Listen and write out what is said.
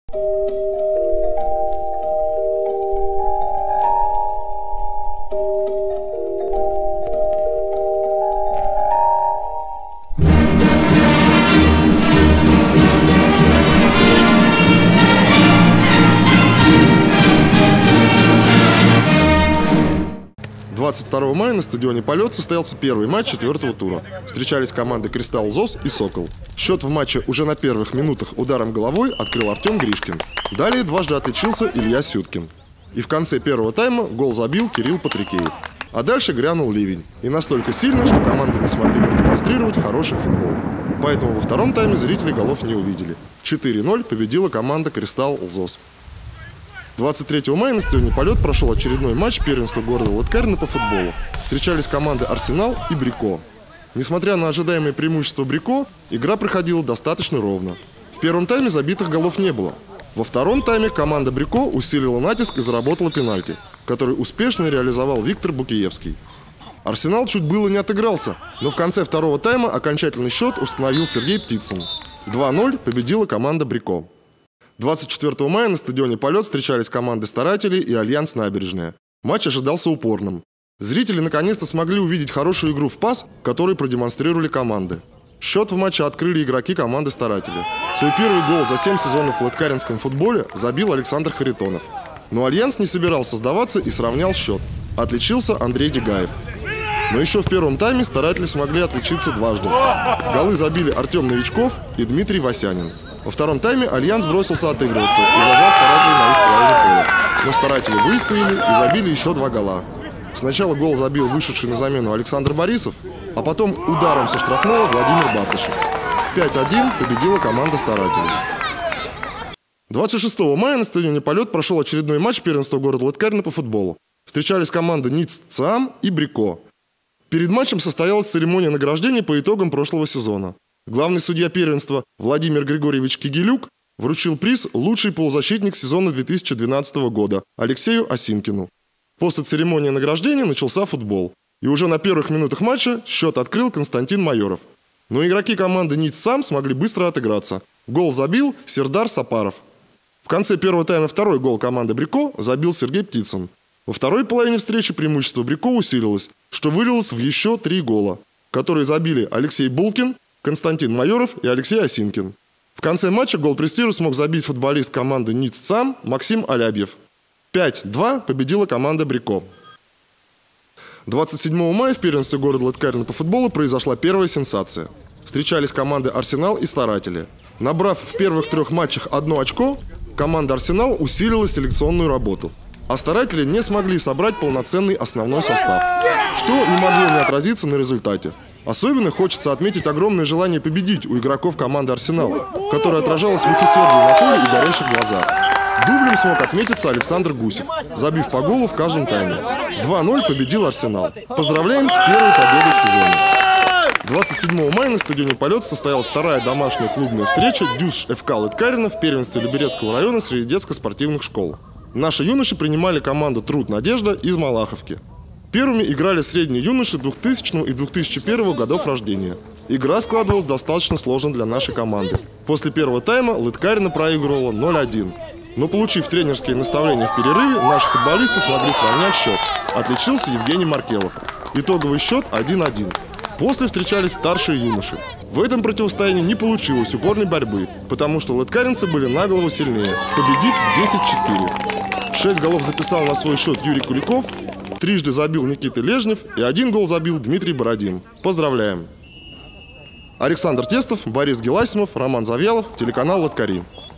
«22 мая на стадионе «Полет» состоялся первый матч четвертого тура. Встречались команды «Кристалл ЗОС» и «Сокол». Счет в матче уже на первых минутах ударом головой открыл Артем Гришкин. Далее дважды отличился Илья Сюткин. И в конце первого тайма гол забил Кирилл Патрикеев. А дальше грянул ливень. И настолько сильно, что команды не смогли продемонстрировать хороший футбол. Поэтому во втором тайме зрители голов не увидели. 4-0 победила команда «Кристалл ЗОС». 23 мая на стадионе «Полет» прошел очередной матч первенства города Лыткарина по футболу. Встречались команды «Арсенал» и «Брико». Несмотря на ожидаемые преимущества «Брико», игра проходила достаточно ровно. В первом тайме забитых голов не было. Во втором тайме команда «Брико» усилила натиск и заработала пенальти, который успешно реализовал Виктор Букиевский. «Арсенал» чуть было не отыгрался, но в конце второго тайма окончательный счет установил Сергей Птицын. 2-0 победила команда «Брико». 24 мая на стадионе «Полет» встречались команды «Старатели» и «Альянс Набережная». Матч ожидался упорным. Зрители наконец-то смогли увидеть хорошую игру в пас, которую продемонстрировали команды. Счет в матче открыли игроки команды «Старатели». Свой первый гол за 7 сезонов в лыткаринском футболе забил Александр Харитонов. Но «Альянс» не собирался сдаваться и сравнял счет. Отличился Андрей Дегаев. Но еще в первом тайме «Старатели» смогли отличиться дважды. Голы забили Артем Новичков и Дмитрий Васянин. Во втором тайме «Альянс» бросился отыгрываться и зажал «Старателей» на их половине поля. Но «Старатели» выстояли и забили еще 2 гола. Сначала гол забил вышедший на замену Александр Борисов, а потом ударом со штрафного Владимир Бартышев. 5-1 победила команда «Старателей». 26 мая на стадионе «Полет» прошел очередной матч первенства города Лыткарина по футболу. Встречались команды НИЦ ЦИАМ и «Брико». Перед матчем состоялась церемония награждения по итогам прошлого сезона. Главный судья первенства Владимир Григорьевич Кигелюк вручил приз «Лучший полузащитник сезона 2012 года» Алексею Осинкину. После церемонии награждения начался футбол. И уже на первых минутах матча счет открыл Константин Майоров. Но игроки команды НИЦ ЦИАМ смогли быстро отыграться. Гол забил Сердар Сапаров. В конце первого тайма второй гол команды «Брико» забил Сергей Птицын. Во второй половине встречи преимущество «Брико» усилилось, что вылилось в еще 3 гола, которые забили Алексей Булкин, Константин Майоров и Алексей Осинкин. В конце матча гол престижа смог забить футболист команды НИЦ ЦИАМ Максим Алябьев. 5-2 победила команда «Брико». 27 мая в первенстве города Лыткарина по футболу произошла первая сенсация. Встречались команды «Арсенал» и «Старатели». Набрав в первых 3 матчах 1 очко, команда «Арсенал» усилила селекционную работу. А «Старатели» не смогли собрать полноценный основной состав, что не могло не отразиться на результате. Особенно хочется отметить огромное желание победить у игроков команды «Арсенала», которое отражалось в их усердии на поле и горящих глазах. Дублем смог отметиться Александр Гусев, забив по голу в каждом тайме. 2-0 победил «Арсенал». Поздравляем с первой победой в сезоне. 27 мая на стадионе «Полет» состоялась вторая домашняя клубная встреча «Дюш ФК Лыткарина» в первенстве Люберецкого района среди детско-спортивных школ. Наши юноши принимали команду «Труд-Надежда» из Малаховки. Первыми играли средние юноши 2000 и 2001 годов рождения. Игра складывалась достаточно сложно для нашей команды. После первого тайма Лыткарина проигрывала 0-1. Но получив тренерские наставления в перерыве, наши футболисты смогли сравнять счет. Отличился Евгений Маркелов. Итоговый счет 1-1. После встречались старшие юноши. В этом противостоянии не получилось упорной борьбы, потому что лыткаринцы были на голову сильнее, победив 10-4. 6 голов записал на свой счет Юрий Куликов, трижды забил Никита Лежнев и 1 гол забил Дмитрий Бородин. Поздравляем! Александр Тестов, Борис Геласимов, Роман Завьялов, телеканал «Лыткарин».